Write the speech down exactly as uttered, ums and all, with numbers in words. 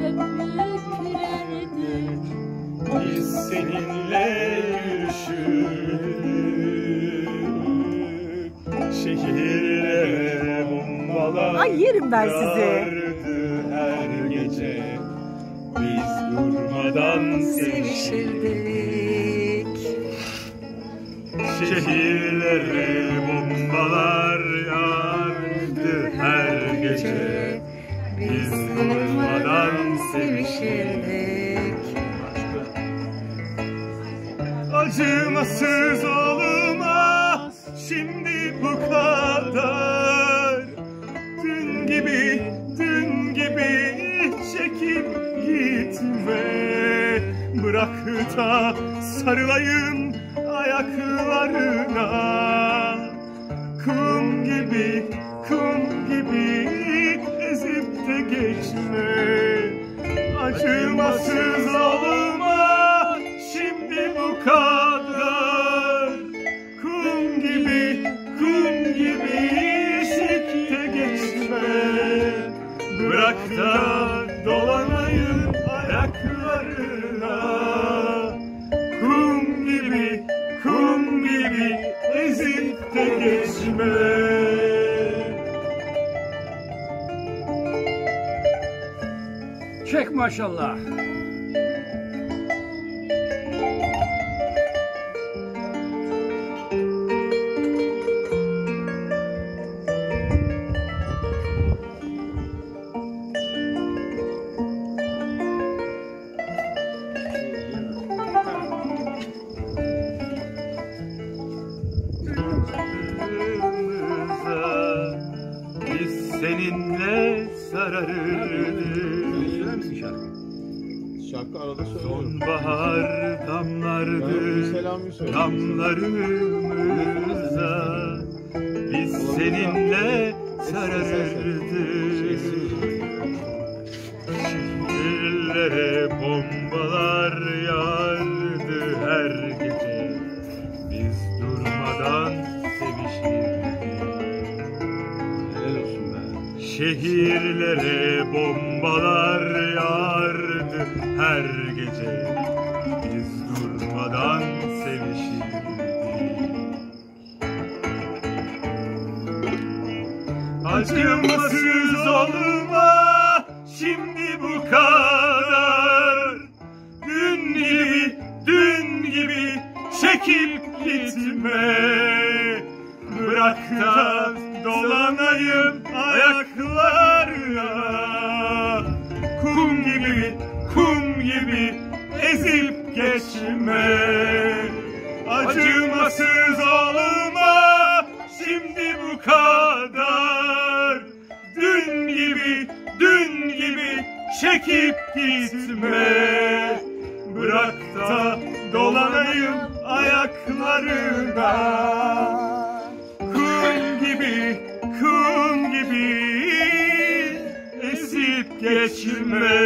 büyüklerdir. Biz seninle yürüşürük, şehirlere bombalar Ay yerim ben sizi. yağardı her gece. Biz durmadan sevişirdik. Şehirlere bombalar yağardı her gece. Biz durmadan sevişirdik. Acımasız olmaz şimdi bu kadar. Dün gibi, dün gibi çekip gitme. Bırak da sarılayım ayaklarına. Kum gibi, kum gibi ezip de geçme. Acımasız olma şimdi bu kadar. Kum gibi, kum gibi ezip de geçme. Bırak da dolanayım ayaklarına. Kum gibi, kum gibi ezip de geçme. Çek maşallah. Biz seninle sararırdık. Şarkı arada söylüyorum. Sonbahar damlardı Selamı söyle. damlarımıza. Biz seninle sararırdık. Şehirlere bombalar yağardı her gece. Biz durmadan sevişirdik. Helal olsun be. Şehirlere bombalar yağardı her gece. Biz durmadan sevişirdik. Acımasız olma şimdi bu kadar. Dün gibi, dün gibi çekip gitme. Bırak da dolanayım ayaklarına. Kum gibi, kum gibi ezip geçme. Acımasız olma şimdi bu kadar. Dün gibi, dün gibi çekip gitme. Bırak da dolanayım ayaklarına. Kum gibi, kum gibi ezip geçme.